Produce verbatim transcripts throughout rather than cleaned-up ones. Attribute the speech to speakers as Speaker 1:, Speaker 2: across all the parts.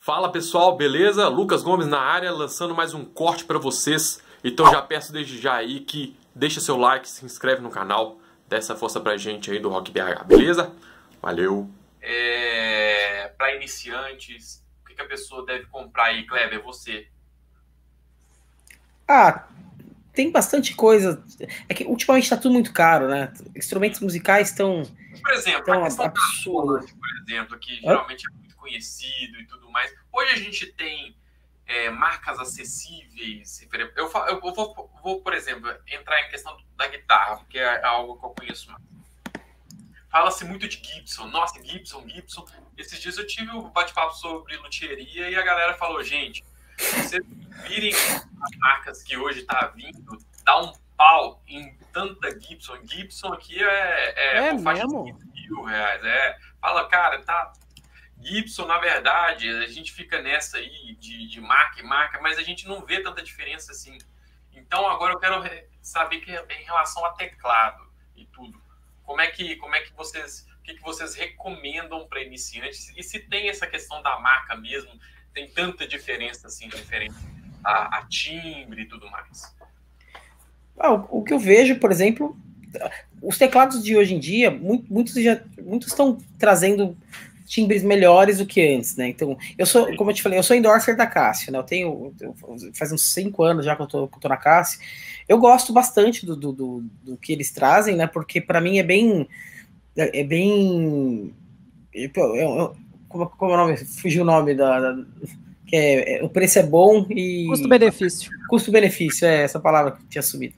Speaker 1: Fala pessoal, beleza? Lucas Gomes na área, lançando mais um corte para vocês. Então já peço desde já aí que deixa seu like, se inscreve no canal, dá essa força pra gente aí do Rock B H, beleza? Valeu!
Speaker 2: É, para iniciantes, o que, que a pessoa deve comprar aí, Kleber? Você?
Speaker 3: Ah, tem bastante coisa. É que ultimamente tá tudo muito caro, né? Instrumentos musicais estão...
Speaker 2: Por exemplo,
Speaker 3: tão
Speaker 2: a questão
Speaker 3: absurdo.
Speaker 2: da Roland, por exemplo, que geralmente é muito conhecido e tudo mais. Hoje a gente tem é, marcas acessíveis. Eu, eu, eu vou, vou, por exemplo, entrar em questão da guitarra, porque é algo que eu conheço mais. Fala-se muito de Gibson. Nossa, Gibson, Gibson. Esses dias eu tive um bate-papo sobre luthieria e a galera falou, gente, se vocês virem as marcas que hoje tá vindo, dá um pau em tanta Gibson. Gibson aqui é, é,
Speaker 4: é
Speaker 2: por faixa
Speaker 4: mesmo?
Speaker 2: de mil reais. É. Fala, cara, tá... Gibson, na verdade, a gente fica nessa aí de, de marca e marca, mas a gente não vê tanta diferença assim. Então, agora eu quero saber que em relação a teclado e tudo, como é que, como é que vocês, o que, que vocês recomendam para iniciantes? E se tem essa questão da marca mesmo, tem tanta diferença assim, referente a, a timbre e tudo mais?
Speaker 3: Ah, o, o que eu vejo, por exemplo, os teclados de hoje em dia, muito, muitos já, muitos estão trazendo timbres melhores do que antes, né? Então, eu sou, como eu te falei, eu sou endorser da Casio, né? Eu tenho, eu, faz uns cinco anos já que eu tô, que eu tô na Casio. Eu gosto bastante do, do, do, do que eles trazem, né? Porque para mim é bem, é, é bem, eu, eu, como, como é o nome? Fugiu o nome da, da que é, é, o preço é bom e
Speaker 4: custo-benefício.
Speaker 3: Custo-benefício é essa palavra que tinha subido.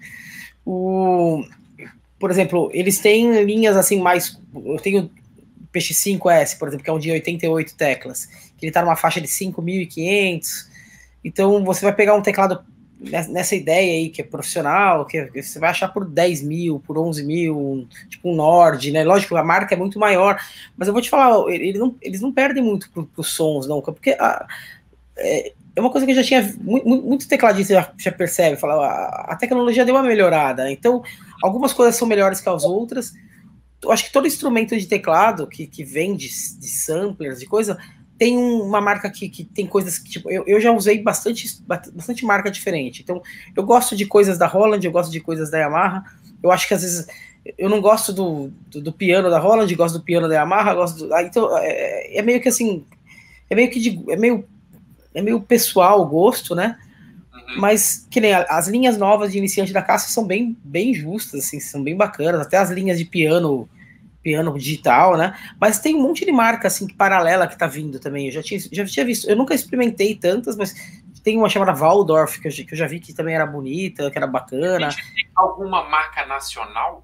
Speaker 3: O, por exemplo, eles têm linhas assim mais, eu tenho P X cinco S, por exemplo, que é um de oitenta e oito teclas, que ele está numa faixa de cinco mil e quinhentos. Então você vai pegar um teclado nessa ideia aí, que é profissional, que você vai achar por dez mil, por onze mil, um, tipo um Nord, né? Lógico, a marca é muito maior, mas eu vou te falar, eles não, eles não perdem muito para os sons, não, porque a, é, é uma coisa que eu já tinha, muito, muito tecladista já, já percebe, fala, a, a tecnologia deu uma melhorada, então algumas coisas são melhores que as outras. Eu acho que todo instrumento de teclado que, que vem de, de samplers, de coisa, tem uma marca que, que tem coisas que, tipo, eu, eu já usei bastante, bastante marca diferente. Então, eu gosto de coisas da Roland, eu gosto de coisas da Yamaha. Eu acho que às vezes eu não gosto do, do, do piano da Roland, gosto do piano da Yamaha, gosto do, ah, então é, é meio que assim, é meio que de, é meio, é meio pessoal o gosto, né? Mas, que nem as linhas novas de iniciante da Casio são bem, bem justas, assim, são bem bacanas, até as linhas de piano, piano digital, né? Mas tem um monte de marca, assim, paralela que tá vindo também. Eu já tinha, já tinha visto, eu nunca experimentei tantas, mas tem uma chamada Waldorf, que eu, que eu já vi que também era bonita, que era bacana.
Speaker 2: Tem alguma marca nacional?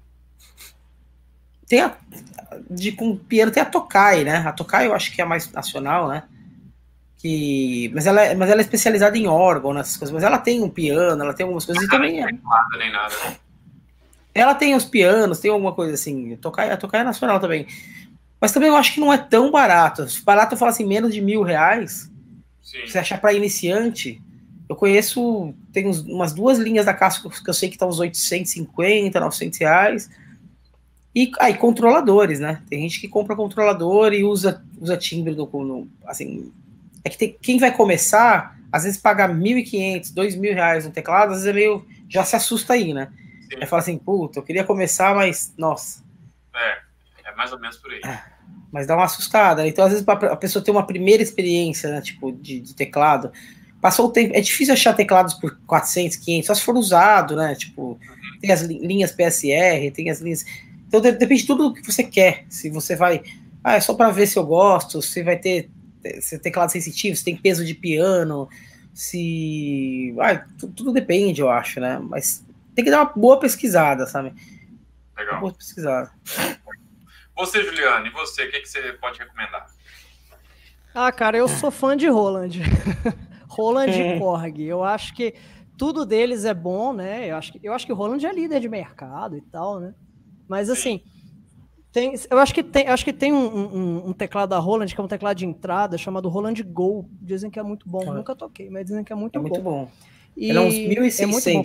Speaker 3: Tem a, de com piano, tem a Tokai, né? A Tokai eu acho que é a mais nacional, né? Que, mas, ela é, mas ela é especializada em órgão, nessas coisas, mas ela tem um piano, ela tem algumas coisas, e também é.
Speaker 2: Nada, nem nada.
Speaker 3: Ela tem os pianos, tem alguma coisa assim, a Tokai, a Tokai é nacional também, mas também eu acho que não é tão barato, barato eu falo assim, menos de mil reais,
Speaker 2: Sim.
Speaker 3: Você achar para iniciante, eu conheço, tem uns, umas duas linhas da Casio que eu sei que tá uns oitocentos e cinquenta, novecentos reais, e aí ah, controladores, né, tem gente que compra controlador e usa, usa timbre, do, no, assim... É que tem, quem vai começar, às vezes pagar mil e quinhentos, dois mil reais no teclado, às vezes é meio, já se assusta aí, né? Sim. Aí fala assim, puta, eu queria começar, mas, nossa.
Speaker 2: É, é mais ou menos por aí.
Speaker 3: Mas dá uma assustada, né? Então às vezes a pessoa tem uma primeira experiência, né, tipo, de, de teclado, passou o tempo, é difícil achar teclados por quatrocentos, quinhentos, só se for usado, né, tipo, uhum. Tem as linhas P S R, tem as linhas... Então depende de tudo do que você quer, se você vai, ah, é só para ver se eu gosto, se vai ter se teclado sensitivo, se tem peso de piano, se... Ah, tudo, tudo depende, eu acho, né? Mas tem que dar uma boa pesquisada, sabe?
Speaker 2: Legal.
Speaker 3: Uma boa pesquisada.
Speaker 2: Você, Juliano, e você, o que, que você pode recomendar?
Speaker 4: Ah, cara, eu sou fã de Roland. Roland e Korg. Eu acho que tudo deles é bom, né? Eu acho que, eu acho que o Roland é líder de mercado e tal, né? Mas, assim... Sim. Tem, eu acho que tem, acho que tem um, um, um teclado da Roland, que é um teclado de entrada, chamado Roland Go. Dizem que é muito bom. É. Nunca toquei, mas dizem que é muito
Speaker 3: é
Speaker 4: bom.
Speaker 3: É muito bom.
Speaker 4: E
Speaker 3: ele é uns mil e seiscentos.
Speaker 4: É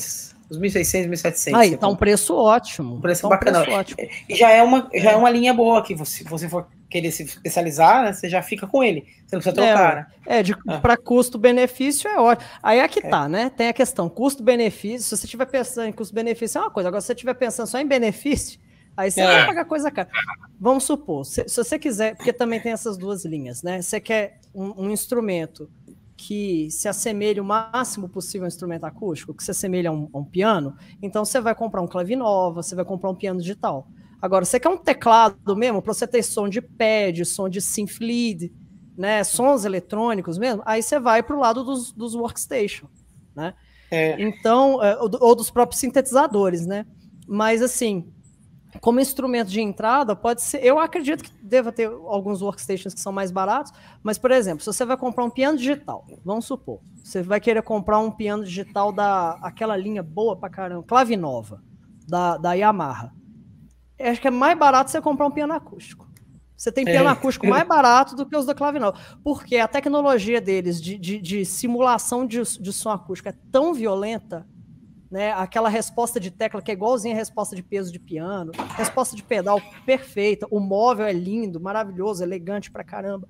Speaker 3: Uns mil e seiscentos, mil e setecentos.
Speaker 4: Aí, tá um preço ótimo.
Speaker 3: Um preço
Speaker 4: tá um
Speaker 3: bacana.
Speaker 4: Preço ótimo.
Speaker 3: E já é uma, já é uma linha boa que você, se você for querer se especializar, né, você já fica com ele. Você não precisa trocar,
Speaker 4: é,
Speaker 3: né?
Speaker 4: É, de,
Speaker 3: é.
Speaker 4: para custo-benefício é ótimo. Aí é que
Speaker 3: É.
Speaker 4: tá, né? Tem a questão custo-benefício. Se você estiver pensando em custo-benefício é uma coisa. Agora, se você estiver pensando só em benefício, aí você
Speaker 3: É.
Speaker 4: vai pagar coisa cara. Vamos supor, se, se você quiser, porque também tem essas duas linhas, né? Você quer um, um instrumento que se assemelhe o máximo possível a um instrumento acústico, que se assemelhe a um, a um piano, então você vai comprar um clavinova, você vai comprar um piano digital. Agora, você quer um teclado mesmo, para você ter som de pad, som de synth lead, né, sons eletrônicos mesmo, aí você vai para o lado dos, dos workstation, né?
Speaker 3: É.
Speaker 4: Então, ou dos próprios sintetizadores, né? Mas, assim, como instrumento de entrada, pode ser. Eu acredito que deva ter alguns workstations que são mais baratos, mas, por exemplo, se você vai comprar um piano digital, vamos supor, você vai querer comprar um piano digital da aquela linha boa pra caramba, Clavinova, da, da Yamaha. Eu acho que é mais barato você comprar um piano acústico. Você tem piano é. acústico mais barato do que os da Clavinova, porque a tecnologia deles de, de, de simulação de, de som acústico é tão violenta, né? Aquela resposta de tecla que é igualzinha a resposta de peso de piano, resposta de pedal perfeita, o móvel é lindo, maravilhoso, elegante pra caramba.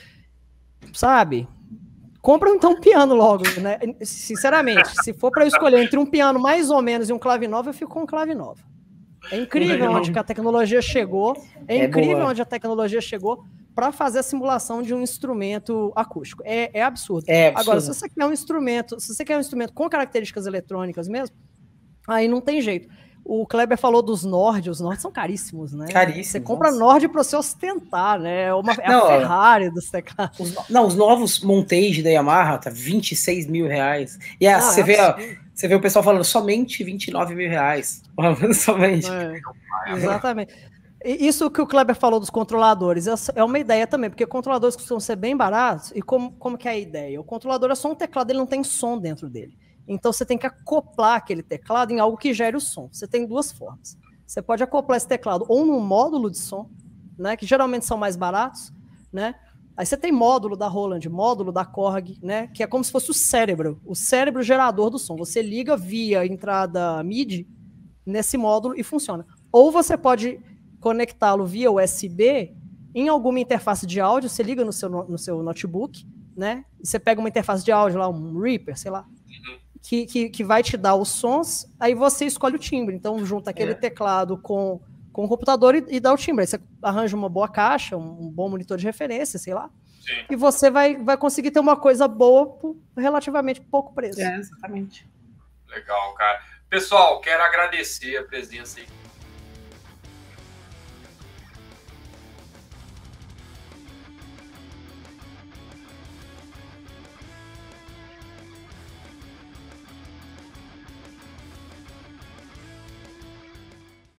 Speaker 4: Sabe? Compra então um piano logo, né? Sinceramente, se for para eu escolher entre um piano mais ou menos e um Clavinova, eu fico com um Clavinova. É incrível onde que a tecnologia chegou, é, é incrível boa. onde a tecnologia chegou para fazer a simulação de um instrumento acústico. É, é, absurdo.
Speaker 3: é absurdo.
Speaker 4: Agora, se você quer um instrumento, se você quer um instrumento com características eletrônicas mesmo, aí não tem jeito. O Kleber falou dos Nord, os Nord são caríssimos, né?
Speaker 3: Caríssimos.
Speaker 4: Você compra nossa. Nord para você ostentar, né? É, uma, é
Speaker 3: não,
Speaker 4: a Ferrari dos teclados.
Speaker 3: Os, não, os novos Montage da Yamaha tá vinte e seis mil reais. E ah, não, você, é vê, ó, você vê o pessoal falando somente vinte e nove mil reais. somente.
Speaker 4: É, exatamente. Isso que o Kleber falou dos controladores é uma ideia também, porque controladores costumam ser bem baratos. E como, como que é a ideia? O controlador é só um teclado, ele não tem som dentro dele. Então você tem que acoplar aquele teclado em algo que gere o som. Você tem duas formas. Você pode acoplar esse teclado ou num módulo de som, né, que geralmente são mais baratos, né? Aí você tem módulo da Roland, módulo da Korg, né, que é como se fosse o cérebro, o cérebro gerador do som. Você liga via entrada M I D I nesse módulo e funciona. Ou você pode conectá-lo via U S B em alguma interface de áudio, você liga no seu, no seu notebook, né? E você pega uma interface de áudio lá, um Reaper, sei lá, que, que, que vai te dar os sons, aí você escolhe o timbre. Então junta aquele é. teclado com, com o computador e, e dá o timbre. Aí você arranja uma boa caixa, um, um bom monitor de referência, sei lá, Sim. e você vai, vai conseguir ter uma coisa boa por relativamente pouco preço.
Speaker 3: É, exatamente.
Speaker 2: Legal, cara. Pessoal, quero agradecer a presença aí